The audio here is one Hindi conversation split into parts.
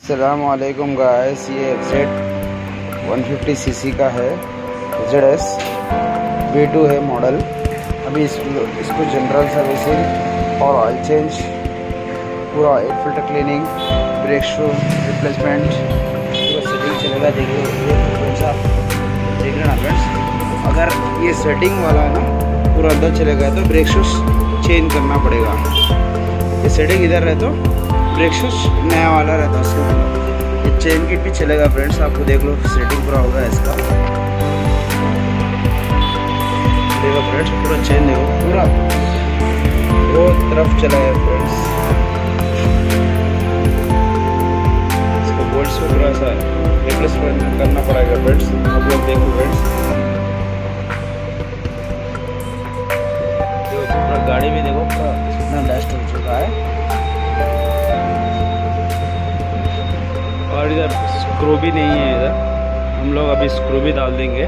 अस्सलामुअलैकुम गाइस, ये एफजेड 150 सीसी का है। ZS V2 है मॉडल। अभी इसको जनरल सर्विसिंग और ऑयल चेंज, पूरा oil filter cleaning, brake shoe replacement, पूरा सेटिंग चलेगा। देखिए कौन सा देख रहे ना फ्रेंड्स, अगर ये सेटिंग वाला है ना पूरा अंदर चलेगा तो ब्रेक शूज चेंज करना पड़ेगा। ये सेटिंग इधर है तो ब्रेक शूज नया वाला रहता है उसके। ये चेन किट भी चलेगा फ्रेंड्स, आपको देख लो सेटिंग पूरा होगा इसका। देखो फ्रेंड्स, पूरा चेन देखो, पूरा दो तरफ चला है फ्रेंड्स। इसका बोल्ट्स को थोड़ा सा रिप्लेसमेंट करना पड़ेगा फ्रेंड्स। आप लोग देखो फ्रेंड्स, देखो पूरा गाड़ी भी देखो कितना डस्ट हो चुका है। और इधर स्क्रू भी नहीं है, इधर हम लोग अभी स्क्रू भी डाल देंगे।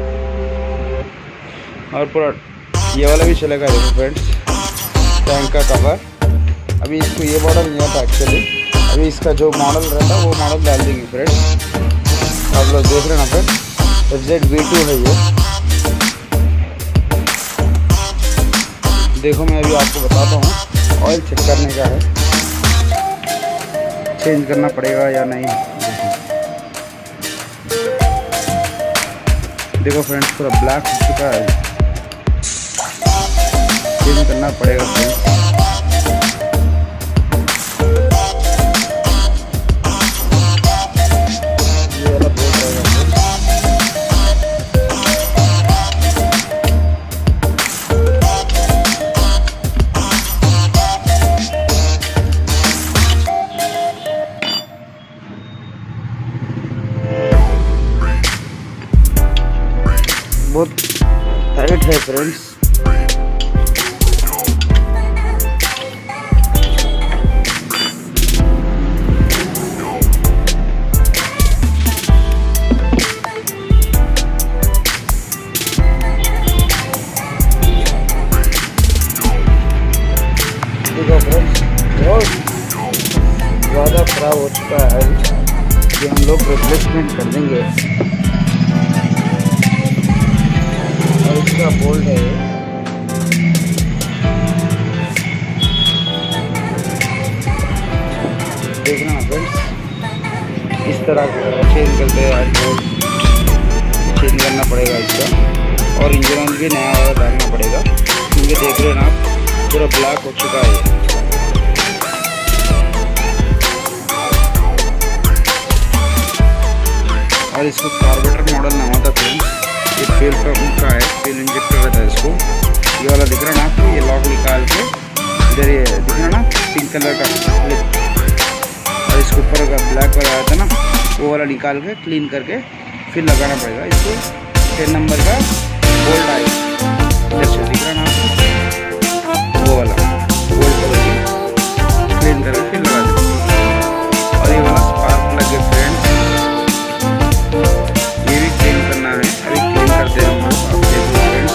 और पूरा ये वाला भी चलेगा देखो फ्रेंड्स, टैंक का कवर। अभी इसको ये मॉडल नहीं आता एक्चुअली, अभी इसका जो मॉडल रहता है वो मॉडल डाल देंगे फ्रेंड्स। आप लोग देख रहे हैं ना फ्रेंड्स, FZ V2 है ये। देखो मैं अभी आपको बताता हूँ, ऑयल चेक करने का है, चेंज करना पड़ेगा या नहीं। देखो फ्रेंड्स, पूरा ब्लैक हो चुका है, चेंज करना पड़ेगा फ्रेंड्स। ये वाला बोल रहेगा फ्रेंड्स। बहुत टाइट है फ्रेंड्स। देखो फ्रेंड्स, बहुत ज़्यादा खराब हो चुका है, ये हम लोग रिप्लेसमेंट कर देंगे। इसका बोल्ट है ये, देखना ना फ्रेंड्स, इस तरह चेंज करते हैं। आज बोल्ट चेंज करना पड़ेगा इसका, और इंजन ऑयल भी नया वाला डालना पड़ेगा, क्योंकि देख रहे हैं ना आप, पूरा ब्लैक हो चुका है। और इसको कार्बोरेटर मॉडल नाम होता फ्रेंड्स। ये फ्यूल पंप का है, फ्यूल इंजेक्टर रहता है इसको। ये वाला दिख रहा है ना आपको, ये लॉक निकाल के इधर ये दिख रहा है ना पिंक कलर का क्लिप, और इसके ऊपर का ब्लैक वाला आया था ना, वो वाला निकाल के क्लीन करके फिर लगाना पड़ेगा इसको। 10 नंबर का बोल्ट आएगा, जैसे दिख रहा है ना आपको, वो वाला बोल्ट को क्लीन करके फिर लगा देंगे। और ये वाला स्पार्क प्लग है फ्रेंड्स, ये भी क्लीन करना है, अभी क्लीन करते हैं हम लोग। आप देखो फ्रेंड्स,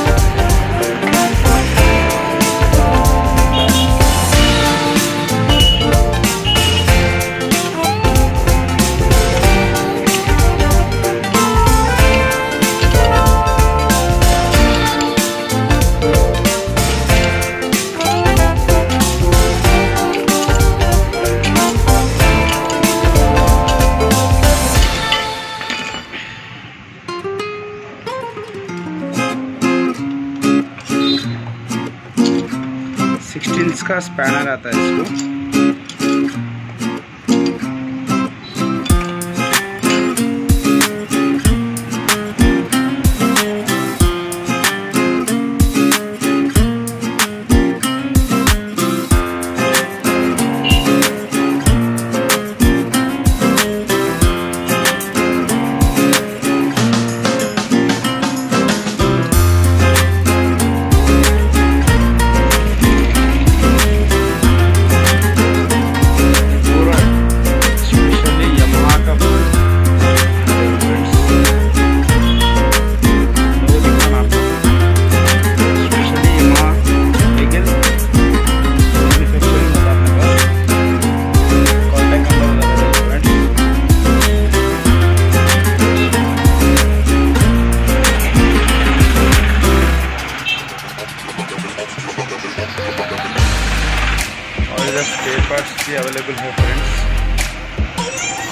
का स्पैनर आता है इसको।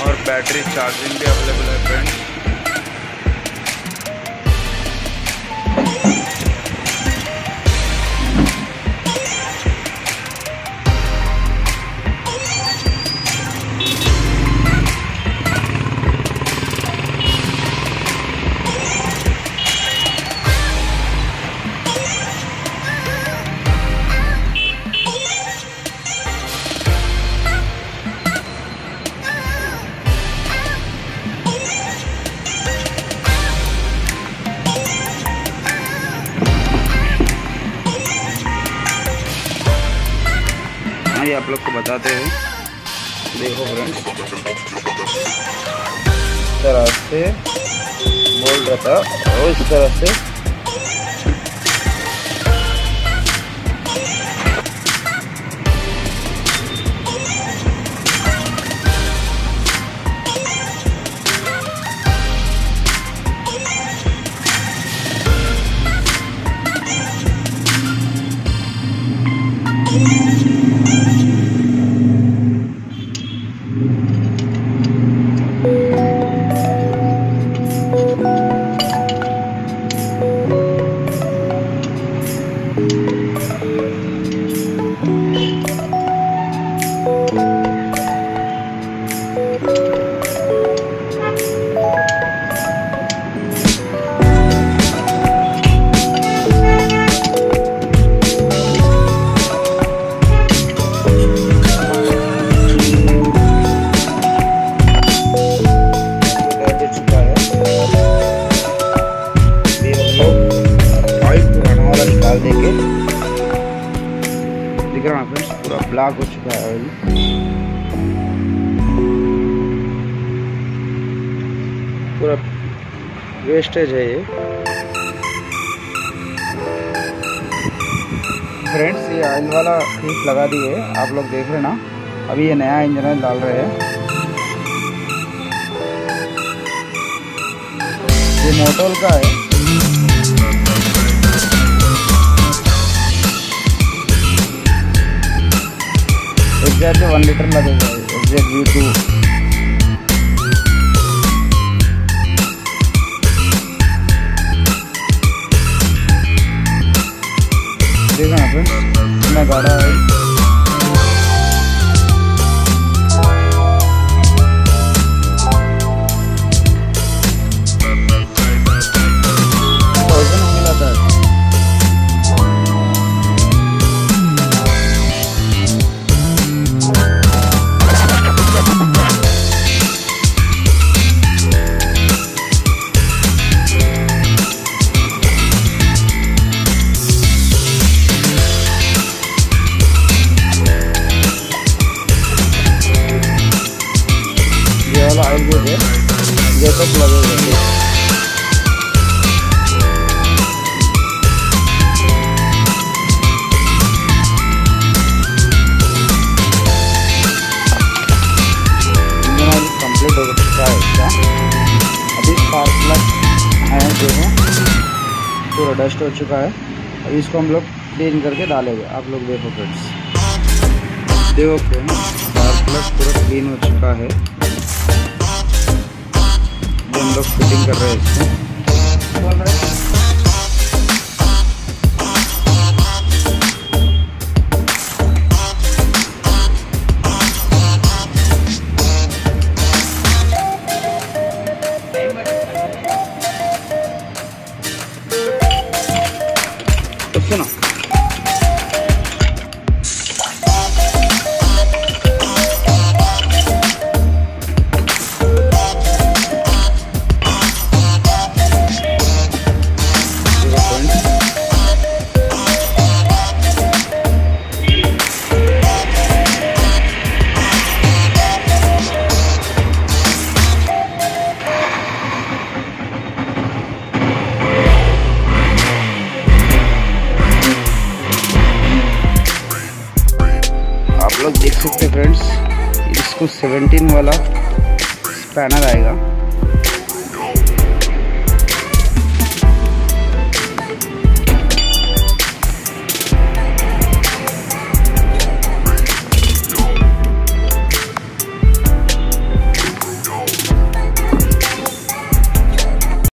और बैटरी चार्जिंग भी अवेलेबल है फ्रेंड्स। ये आप लोग को बताते हैं, देखो फ्रेंड्स, इस तरह से बोल रहा था और इस तरह से देके दिख रहा है फ्रेंड्स, पूरा ब्लैक हो चुका है ऑयल। पूरा वेस्टेज है ये फ्रेंड्स। ये ऑयल वाला क्लिप लगा दिए, आप लोग देख रहे ना। अभी ये नया इंजन ऑयल डाल रहे हैं। ये मोटोल का है। एग्जैक्टली 1 लीटर लगेगा एग्जैक्ट V2। देखा ना फ्रेंड्स, इतना गाढ़ा है। ऑयल जो है ये तक लगेगा। कंप्लीट हो चुका है इसका। अभी स्पार्क प्लग है जो है पूरा डस्ट हो चुका है। अभी इसको हम लोग क्लीन करके डालेंगे। आप लोग देखो फ्रेंड्स, देखो फ्रेंड्स, स्पार्क प्लग पूरा क्लीन हो चुका है। हम लोग फिटिंग कर रहे हैं इसको। तो सुनो, आप लोग देख सकते हैं फ्रेंड्स, इसको 17 वाला स्पैनर आएगा।